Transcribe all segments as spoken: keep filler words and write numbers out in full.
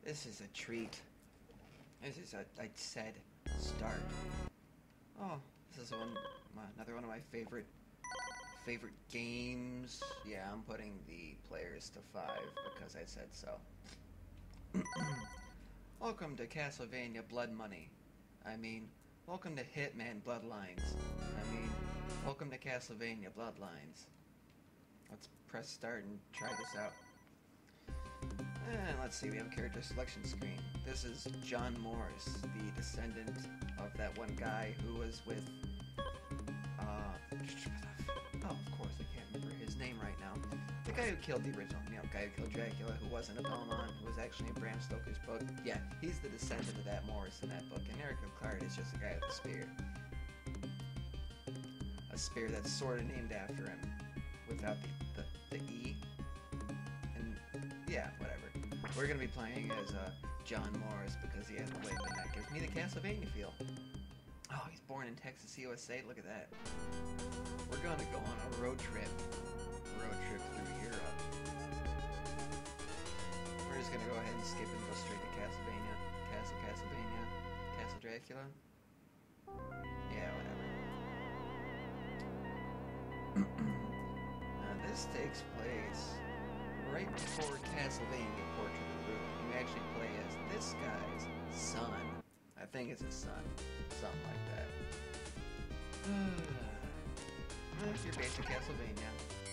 This is a treat. This is a, I said, start. Oh, this is one, another one of my favorite, favorite games. Yeah, I'm putting the players to five because I said so. Welcome to Castlevania Blood Money. I mean, welcome to Hitman BloodLines. I mean, welcome to Castlevania BloodLines. Let's press start and try this out. And let's see, we have a character selection screen. This is John Morris, the descendant of that one guy who was with, uh, oh, of course, I can't remember his name right now. The guy who killed the original, you know, guy who killed Dracula, who wasn't a Belmont, who was actually in Bram Stoker's book. Yeah, he's the descendant of that Morris in that book, and Eric Clark is just a guy with a spear. A spear that's sort of named after him, without the, the, the E. And, yeah, whatever. We're going to be playing as uh, John Morris because he has a weapon that gives me the Castlevania feel. Oh, he's born in Texas, U S A. Look at that. We're going to go on a road trip. Road trip through Europe. We're just going to go ahead and skip and go straight to Castlevania. Castle Castlevania. Castle Dracula. Yeah, whatever. Now, this takes place right before Castlevania Portrait of Ruin. You actually play as this guy's son. I think it's his son. Something like that. Well, it's your basic Castlevania.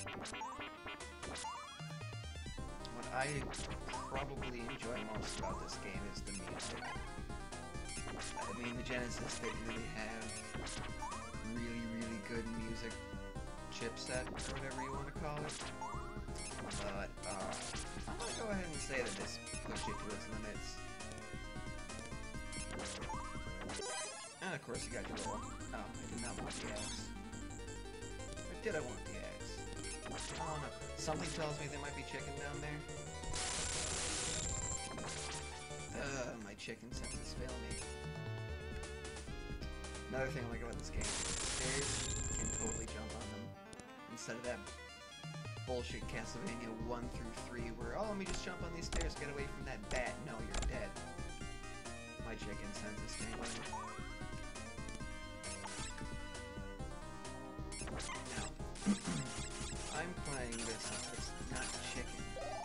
What I probably enjoy most about this game is the music. I mean, the Genesis didn't really have really, really good music chipset, or whatever you want to call it. But, uh, I'm gonna go ahead and say that this pushed it to its limits. And of course you got your little... Oh, I did not want the axe. Or did I want the axe? I don't know. Something tells me there might be chicken down there. Uh, my chicken senses fail me. Another thing I like about this game is the stairs, you can totally jump on them. Instead of that bullshit Castlevania one through three where, oh, let me just jump on these stairs, get away from that bat. No, you're dead. My chicken senses fail me. Now, I'm playing this, it's not chicken.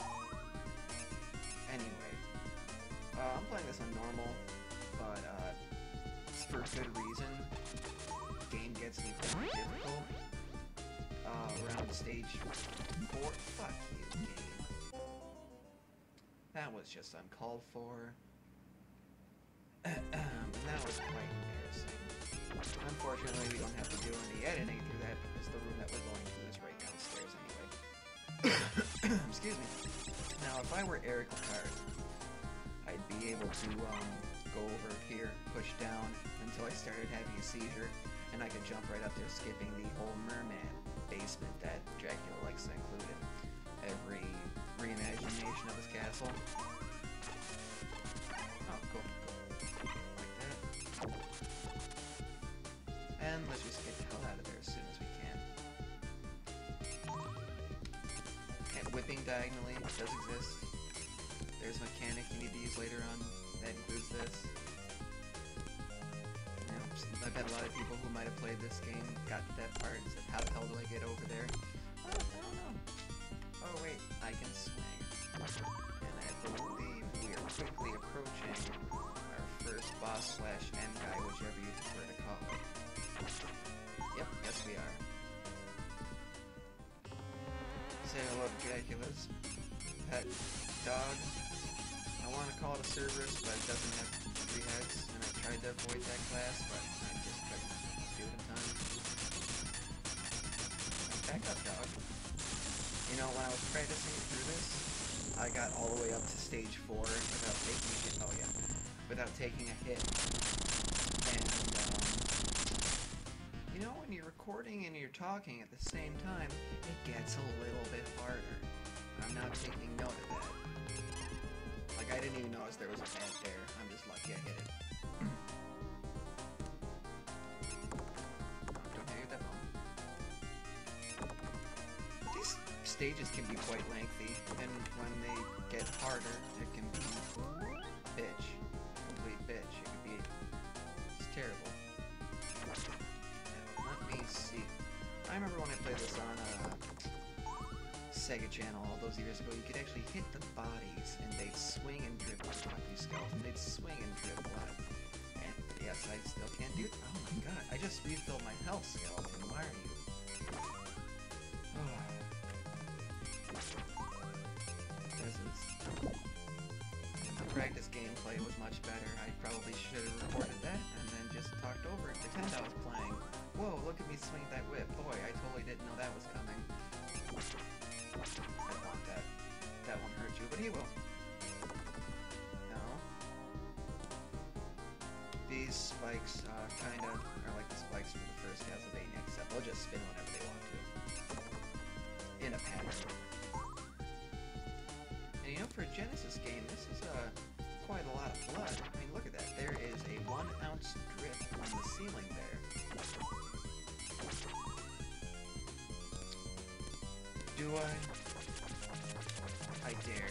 Anyway, uh, I'm playing this on normal, but uh, it's for good reason. The game gets incredibly difficult. Uh, around stage four. Fuck you, game. That was just uncalled for. And that was quite embarrassing. Unfortunately, we don't have to do any editing through that because the room that we're going to is right downstairs anyway. Excuse me. Now, if I were Eric Clark, I'd be able to um, go over here, push down until I started having a seizure, and I could jump right up there, skipping the whole merman basement that Dracula likes to include in every reimagination of his castle. Oh, cool, cool. Like that. And let's just get the hell out of there as soon as we can. And whipping diagonally does exist. There's a mechanic you need to use later on that includes this. I bet a lot of people who might have played this game got to that part and said, how the hell do I get over there? Oh, I don't know. Oh wait, I can swing. And I believe we are quickly approaching our first boss slash end guy, whichever you prefer to call it. Yep, yes we are. Say hello to Dracula's pet dog. I want to call it a Cerberus, but it doesn't have three heads, and I tried to avoid that class, but I just couldn't do it in time. Back up, dog. You know, when I was practicing through this, I got all the way up to stage four without taking a hit. Oh yeah, without taking a hit. And um, you know, when you're recording and you're talking at the same time, it gets a little bit harder. I'm not taking note of that. Like, I didn't even notice there was a bat there. I'm just lucky I hit it. Oh, don't hit that bone. These stages can be quite lengthy, and when they get harder, it can be Castlevania channel all those years ago, you could actually hit the bodies and they'd swing and drip blood. You skeleton, they'd swing and drip blood. And yes, I still can't do it. Oh my god, I just refilled my health, skeleton. Why are you? Oh. This is... The practice gameplay was much better. I probably should have recorded that and then just talked over and pretend I was playing. Whoa, look at me swing that whip. Boy, I totally didn't know that was coming. I don't want that. That won't hurt you, but he will. No. These spikes uh, kinda are like the spikes from the first Castlevania, except they'll just spin whenever they want to. In a pattern. And you know, for a Genesis game, this is uh, quite a lot of blood. I mean, look at that. There is a one ounce drip on the ceiling there. Do I? I dare.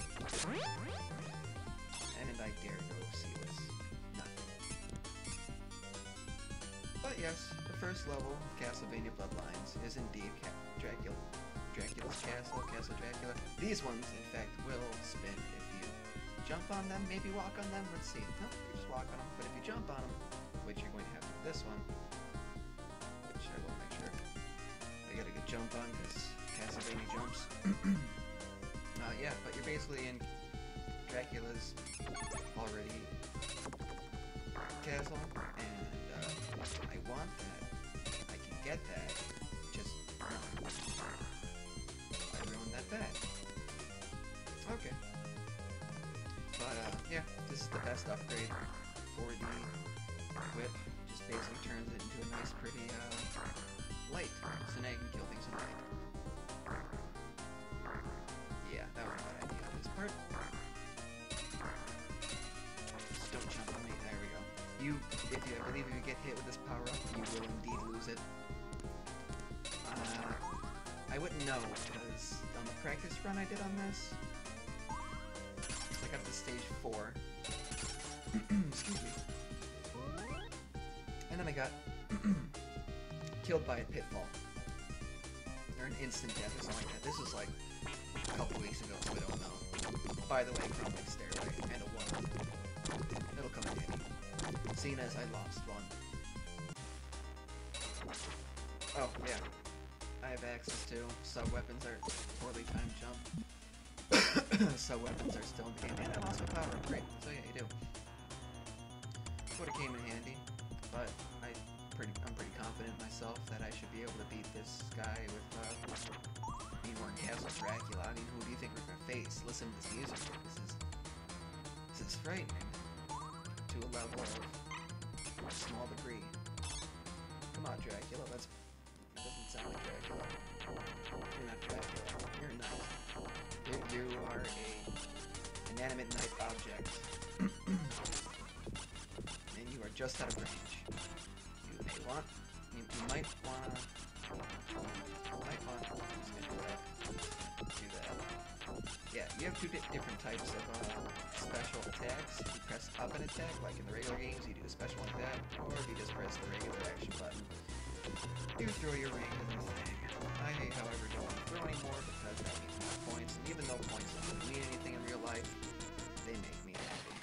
And I dare go sealess. Nothing. But yes, the first level of Castlevania BloodLines is indeed Ca Dracula. Dracula's Castle, Castle Dracula. These ones, in fact, will spin if you jump on them, maybe walk on them. Let's see. No, you just walk on them. But if you jump on them, which you're going to have with this one, which I will make sure I got a good jump on because Castlevania jumps. uh, yeah, but you're basically in Dracula's already castle, and uh, I want that. I can get that. Just uh, I ruined that bad. Okay. But uh, yeah, this is the best upgrade for the whip. Just basically turns it into a nice, pretty uh, light. So now you can kill things in light. Yeah, that was a bad idea on his part. Just don't jump on me. There we go. You, if you, I believe if you get hit with this power up, you will indeed lose it. Uh, I wouldn't know because on the practice run I did on this, I got to stage four. Excuse me. And then I got killed by a pitfall. Or an instant death or something like that. This was like a couple weeks ago, so I don't know. By the way, crumbling stairway and a one. It'll come in handy. Seeing as I lost one. Oh, yeah. I have access to sub-weapons are poorly timed jump. Sub-weapons are still in the game, and I lost my power upgrade. So yeah, you do. Would have came in handy, but I pretty, I'm pretty confident myself that I should be able to beat this guy with, uh, I mean, we're in Castle Dracula. I mean, who do you think we're gonna face? Listen to this music. This is, this is frightening to a level of a small degree. Come on, Dracula. Let's. It doesn't sound like Dracula. You're not Dracula. You're nice. You, you are a inanimate knife object. And you are just out of range. You may want, you, you might want, might want, I'm just gonna do that, do that. Yeah, you have two di different types of uh, special attacks. You press up an attack, like in the regular games, you do a special like that, or if you just press the regular action button, you throw your ring to the thing. I, however, don't want to throw anymore because that means more points, and even though points don't really mean anything in real life, they make me happy.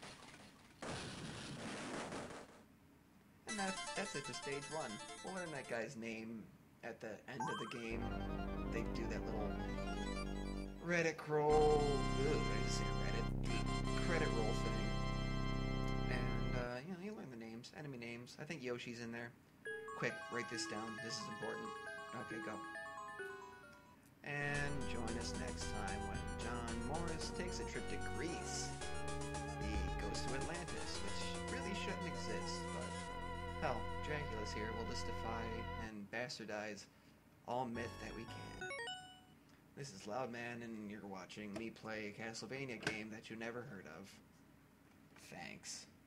And that, that's it for stage one. We'll learn that guy's name at the end of the game. They do that little Reddit roll. Ugh, I just say Reddit. The credit roll thing. And, uh, you know, you learn the names, enemy names. I think Yoshi's in there. Quick, write this down. This is important. Okay, go. And join us next time when John Morris takes a trip to Greece. He goes to Atlantis, which really shouldn't exist, but hell, Dracula's here. We'll just defy and bastardize all myth that we can. This is Loudman, and you're watching me play a Castlevania game that you never heard of. Thanks.